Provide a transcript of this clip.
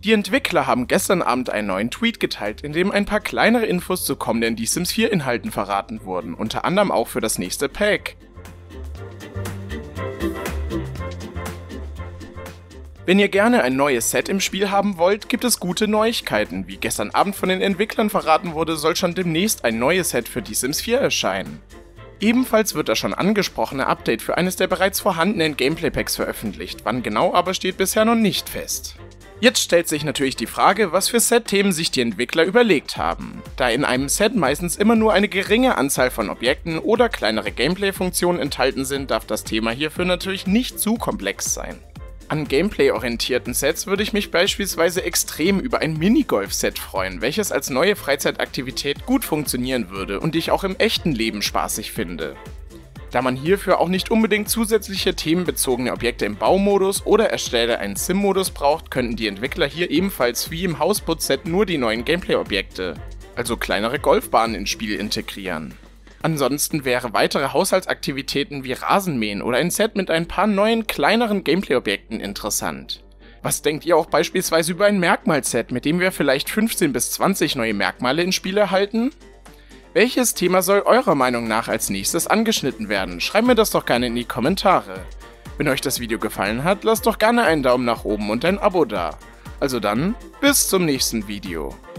Die Entwickler haben gestern Abend einen neuen Tweet geteilt, in dem ein paar kleinere Infos zu kommenden Die Sims 4 Inhalten verraten wurden, unter anderem auch für das nächste Pack. Wenn ihr gerne ein neues Set im Spiel haben wollt, gibt es gute Neuigkeiten. Wie gestern Abend von den Entwicklern verraten wurde, soll schon demnächst ein neues Set für Die Sims 4 erscheinen. Ebenfalls wird das schon angesprochene Update für eines der bereits vorhandenen Gameplay-Packs veröffentlicht, wann genau aber steht bisher noch nicht fest. Jetzt stellt sich natürlich die Frage, was für Set-Themen sich die Entwickler überlegt haben. Da in einem Set meistens immer nur eine geringe Anzahl von Objekten oder kleinere Gameplay-Funktionen enthalten sind, darf das Thema hierfür natürlich nicht zu komplex sein. An Gameplay-orientierten Sets würde ich mich beispielsweise extrem über ein Minigolf-Set freuen, welches als neue Freizeitaktivität gut funktionieren würde und ich auch im echten Leben spaßig finde. Da man hierfür auch nicht unbedingt zusätzliche themenbezogene Objekte im Baumodus oder erstelle einen Sim-Modus braucht, könnten die Entwickler hier ebenfalls wie im Hausputz-Set nur die neuen Gameplay-Objekte, also kleinere Golfbahnen ins Spiel integrieren. Ansonsten wäre weitere Haushaltsaktivitäten wie Rasenmähen oder ein Set mit ein paar neuen kleineren Gameplay-Objekten interessant. Was denkt ihr auch beispielsweise über ein Merkmalset, mit dem wir vielleicht 15 bis 20 neue Merkmale ins Spiel erhalten? Welches Thema soll eurer Meinung nach als nächstes angeschnitten werden? Schreibt mir das doch gerne in die Kommentare. Wenn euch das Video gefallen hat, lasst doch gerne einen Daumen nach oben und ein Abo da. Also dann, bis zum nächsten Video.